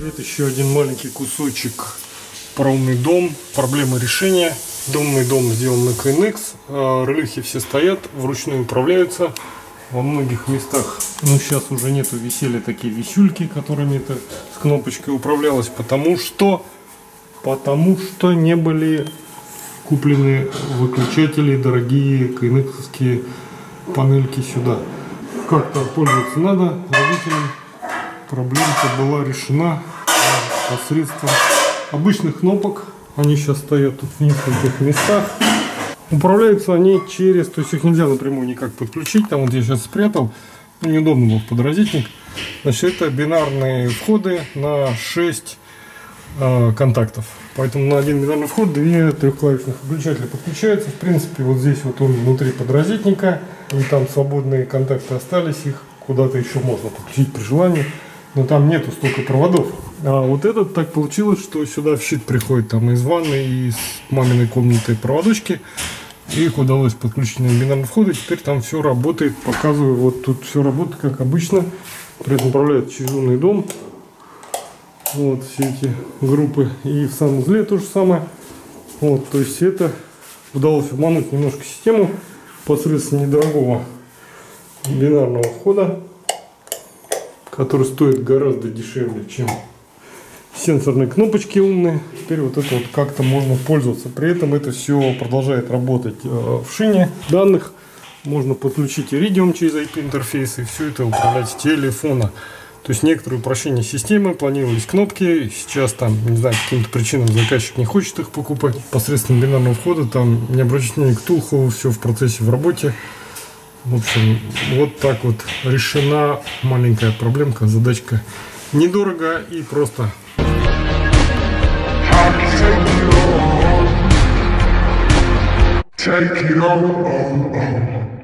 Это еще один маленький кусочек про умный дом. Проблема решения. Умный дом сделан на KNX. Релюхи все стоят, вручную управляются. Во многих местах, ну сейчас уже нету, висели такие висюльки, которыми это с кнопочкой управлялось, потому что не были куплены выключатели дорогие KNX-овские панельки сюда. Как-то пользоваться надо. Родителям проблемка была решена посредством обычных кнопок. Они сейчас стоят тут в нескольких местах. Управляются они через, то есть их нельзя напрямую никак подключить. Там вот я сейчас спрятал, неудобно был подрозетник. Значит, это бинарные входы на 6 контактов. Поэтому на один бинарный вход 2 трехклавишных выключателя подключаются. В принципе, вот здесь вот он внутри подрозетника. И там свободные контакты остались. Их куда-то еще можно подключить при желании. Но там нету столько проводов. А вот этот так получилось, что сюда в щит приходит там из ванной и из маминой комнаты проводочки. Их удалось подключить на бинарный вход. И теперь там все работает. Показываю, вот тут все работает как обычно. При этом управляет через умный дом. Вот все эти группы. И в санузле то же самое. Вот, то есть это удалось обмануть немножко систему посредством недорогого бинарного входа, который стоит гораздо дешевле, чем сенсорные кнопочки умные. Теперь вот это вот как-то можно пользоваться. При этом это все продолжает работать в шине данных. Можно подключить Iridium через IP-интерфейс и все это управлять с телефона. То есть некоторые упрощения системы, планировались кнопки, сейчас там, не знаю, по каким-то причинам заказчик не хочет их покупать. Посредством бинарного входа, там не обращайте внимания к Тулхову, все в процессе, в работе. В общем, вот так вот решена маленькая проблемка, задачка. Недорого и просто. Take it all.